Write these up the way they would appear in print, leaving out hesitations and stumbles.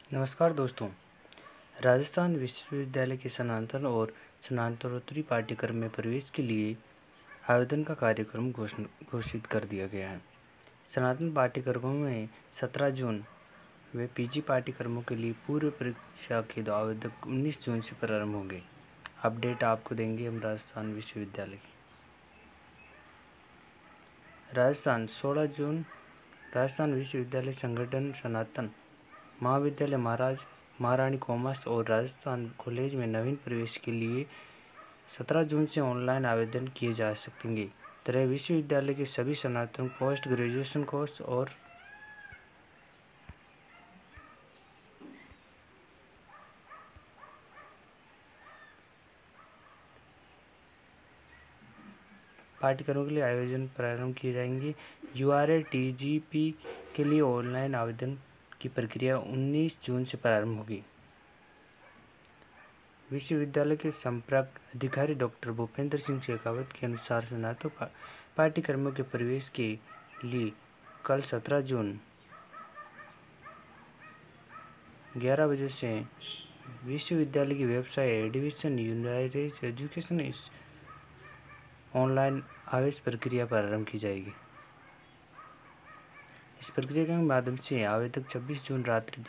नमस्कार दोस्तों। राजस्थान विश्वविद्यालय के स्नातक और स्नातकोत्तरी पाठ्यक्रम में प्रवेश के लिए आवेदन का कार्यक्रम घोषित कर दिया गया है। स्नातक पाठ्यक्रमों में 17 जून व पीजी पाठ्यक्रमों के लिए पूर्व परीक्षा के आवेदन 19 जून से प्रारंभ होंगे। अपडेट आपको देंगे हम राजस्थान विश्वविद्यालय की। राजस्थान 16 जून राजस्थान विश्वविद्यालय संगठन स्नातक महाविद्यालय महारानी कॉमर्स और राजस्थान कॉलेज में नवीन प्रवेश के लिए 17 जून से ऑनलाइन आवेदन किए जा सकेंगे। तरह विश्वविद्यालय के सभी स्नातक पोस्ट ग्रेजुएशन कोर्स और पाठ्यक्रमों के लिए आयोजन प्रारंभ किए जाएंगे। URA-TGP के लिए ऑनलाइन आवेदन की प्रक्रिया 19 जून से प्रारंभ होगी। विश्वविद्यालय के संपर्क अधिकारी डॉक्टर भूपेंद्र सिंह शेखावत के अनुसार स्नातक पाठ्यक्रमों के प्रवेश के लिए कल 17 जून 11 बजे से विश्वविद्यालय की website admission university education online आवेदन प्रक्रिया प्रारंभ की जाएगी। इस प्रक्रिया के माध्यम से आवेदक 26 जून रात्रि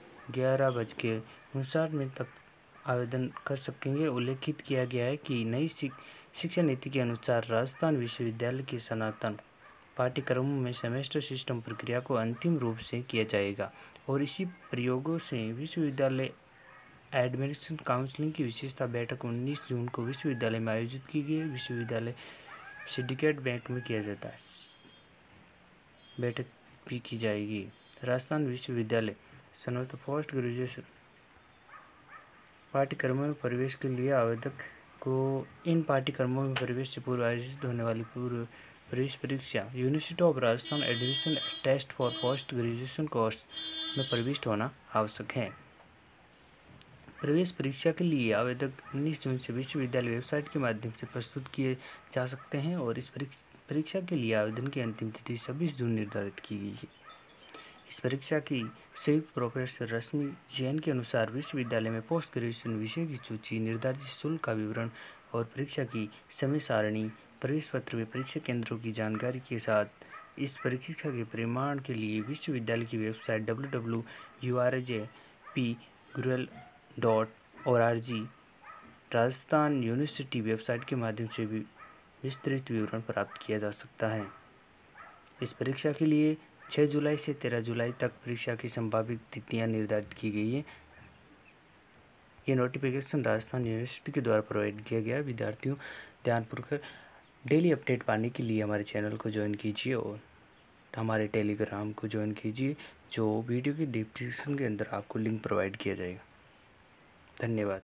11:59 तक आवेदन कर सकेंगे। उल्लेखित किया गया है कि नई शिक्षा नीति के अनुसार राजस्थान विश्वविद्यालय के स्नातक पाठ्यक्रमों में सेमेस्टर सिस्टम प्रक्रिया को अंतिम रूप से किया जाएगा और इसी प्रयोगों से विश्वविद्यालय एडमिशन काउंसलिंग की विशेषता बैठक 19 जून को विश्वविद्यालय में आयोजित की गई। विश्वविद्यालय सिंडिकेट बैंक में किया जाता है बैठक भी की जाएगी। राजस्थान विश्वविद्यालय स्नातक पोस्ट ग्रेजुएशन पाठ्यक्रमों में प्रवेश के लिए आवेदक को इन पाठ्यक्रमों में प्रवेश से पूर्व आयोजित होने वाली पूर्व प्रवेश परीक्षा university of Rajasthan admission test for post graduation course में प्रविष्ट होना आवश्यक है। प्रवेश परीक्षा के लिए आवेदक 19 जून से विश्वविद्यालय वेबसाइट के माध्यम से प्रस्तुत किए जा सकते हैं और इस परीक्षा के लिए आवेदन की अंतिम तिथि 26 जून निर्धारित की गई है। इस परीक्षा की संयुक्त प्रोफेसर रश्मि जैन के अनुसार विश्वविद्यालय में पोस्ट ग्रेजुएशन विषय की सूची, निर्धारित शुल्क का विवरण और परीक्षा की समय सारणी प्रवेश पत्र में परीक्षा केंद्रों की जानकारी के साथ इस परीक्षा के प्रमाण के लिए विश्वविद्यालय की website www.urajpgurel.org Rajasthan university website के माध्यम से भी विस्तृत विवरण प्राप्त किया जा सकता है। इस परीक्षा के लिए 6 जुलाई से 13 जुलाई तक परीक्षा की संभावित तिथियां निर्धारित की गई है। ये नोटिफिकेशन राजस्थान यूनिवर्सिटी के द्वारा प्रोवाइड किया गया। विद्यार्थियों ध्यानपूर्वक डेली अपडेट पाने के लिए हमारे चैनल को ज्वाइन कीजिए और हमारे टेलीग्राम को ज्वाइन कीजिए, जो वीडियो की डिस्क्रिप्शन के अंदर आपको लिंक प्रोवाइड किया जाएगा। धन्यवाद।